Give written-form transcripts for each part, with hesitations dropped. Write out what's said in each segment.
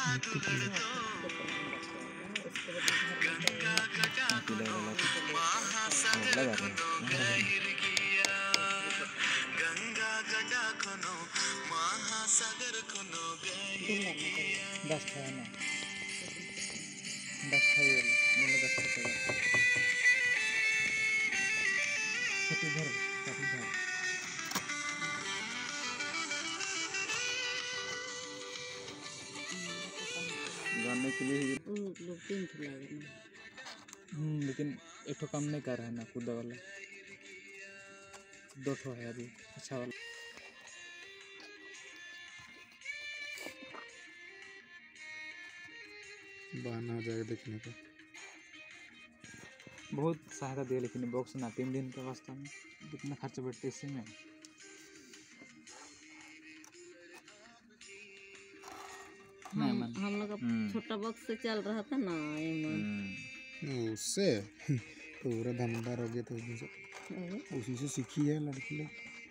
मिट्टी की दस है ना, दस है ये वाला 10 का इधर इधर गाने के लिए लेकिन एक ठो काम नहीं कर रहा है ना, कूदा वाला 2 ठो है अभी अच्छा वाला। बहाना हो जाएगा देखने का। बहुत सहायता दिया, लेकिन बॉक्स ना 3 दिन का वास्ता में कितना खर्च बैठते इसी में। हम लोग का छोटा बॉक्स से चल रहा था ना उससे पूरा धमदार हो गया था उसमें से, उसी से सीखी है लड़की लोग।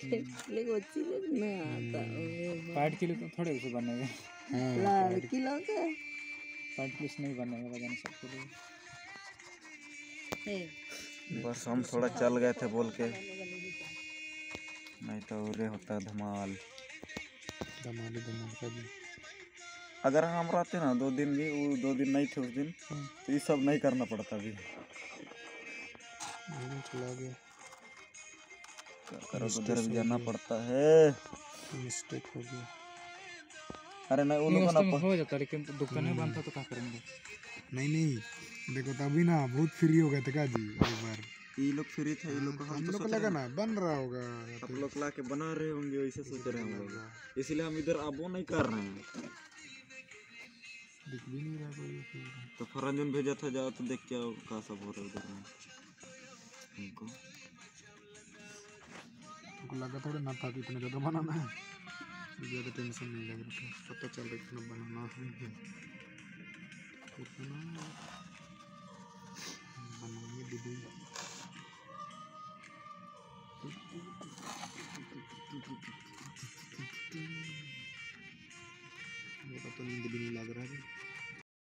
पार्ट के लिए तो थोड़े उसे बनेगा, लड़की लोग पार्ट के लिए नहीं बनेगा बजाने सबके लिए। बस हम थोड़ा चल गए थे बोल के, नहीं तो उरे होता धमाल धमाल धमाल का भी। अगर हम रहते ना 2 दिन भी, वो 2 दिन नहीं थे उस दिन, तो ये सब नहीं करना पड़ता भी। चला गया उधर भी जाना पड़ता है, मिस्टेक हो गया। अरे नहीं वो लोग ना हो जाता, लेकिन तो दुकान में बंद था तो क्या करेंगे। नहीं देखो तभी ना बहुत फ्री हो गए थे का जी एक बार। ये लोग फ्री थे, ये लोग हम लोग को लगा ना बन रहा होगा, आप लोग ला के बना रहे होंगे वैसे सोच रहे हैं हम लोग, इसलिए हम इधर आबो नहीं कर रहे हैं। दिख भी नहीं रहा कोई, तो फरंजन भेजा था जाओ तो देख के आओ का सब हो रहा है उधर में। हमको लगा थोड़ा ना था कि इतना ज़्यादा बनाना है, ज़्यादा टेंशन नहीं लग रहा था, पता चल रहा इतना बनाना है बनाइए दीदी। मेरा तो नींद भी नहीं लग रहा है।